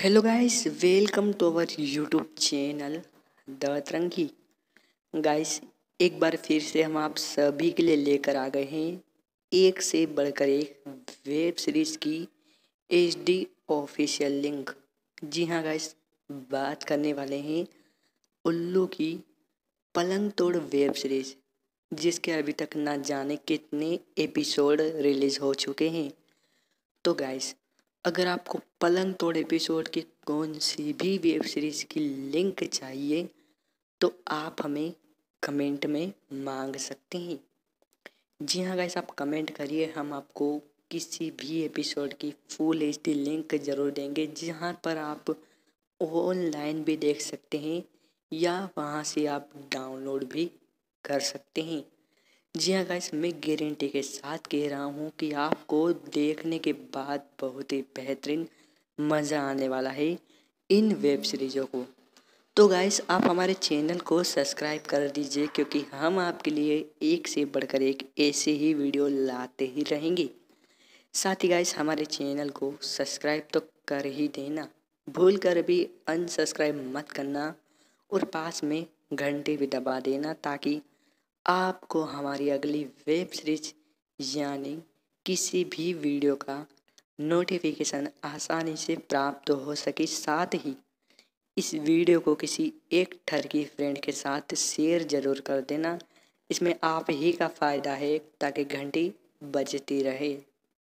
Hello guys, welcome to our YouTube channel the Tarangi. Guys, एक बार फिर से हम आप सभी के लिए लेकर आ गए हैं एक से बढ़कर एक वेब सीरीज की HD ऑफिशियल लिंक। जी हाँ गाइस, बात करने वाले हैं उल्लू की पलंग तोड़ वेब सीरीज, जिसके अभी तक ना जाने कितने एपिसोड रिलीज हो चुके हैं। तो गाइस, अगर आपको पलंग तोड़ एपिसोड की कौन सी भी वेब सीरीज की लिंक चाहिए तो आप हमें कमेंट में मांग सकते हैं। जी हाँ गाइस, आप कमेंट करिए, हम आपको किसी भी एपिसोड की फुल HD लिंक ज़रूर देंगे, जहाँ पर आप ऑनलाइन भी देख सकते हैं या वहाँ से आप डाउनलोड भी कर सकते हैं। जी हाँ गाइस, मैं गारंटी के साथ कह रहा हूँ कि आपको देखने के बाद बहुत ही बेहतरीन मज़ा आने वाला है इन वेब सीरीज़ों को। तो गाइस, आप हमारे चैनल को सब्सक्राइब कर दीजिए, क्योंकि हम आपके लिए एक से बढ़कर एक ऐसे ही वीडियो लाते ही रहेंगे। साथ ही गाइस, हमारे चैनल को सब्सक्राइब तो कर ही देना, भूल कर भी अनसब्सक्राइब मत करना और पास में घंटे भी दबा देना, ताकि आपको हमारी अगली वेब सीरीज यानी किसी भी वीडियो का नोटिफिकेशन आसानी से प्राप्त हो सके। साथ ही इस वीडियो को किसी एक ठरकी फ्रेंड के साथ शेयर ज़रूर कर देना, इसमें आप ही का फ़ायदा है, ताकि घंटी बजती रहे।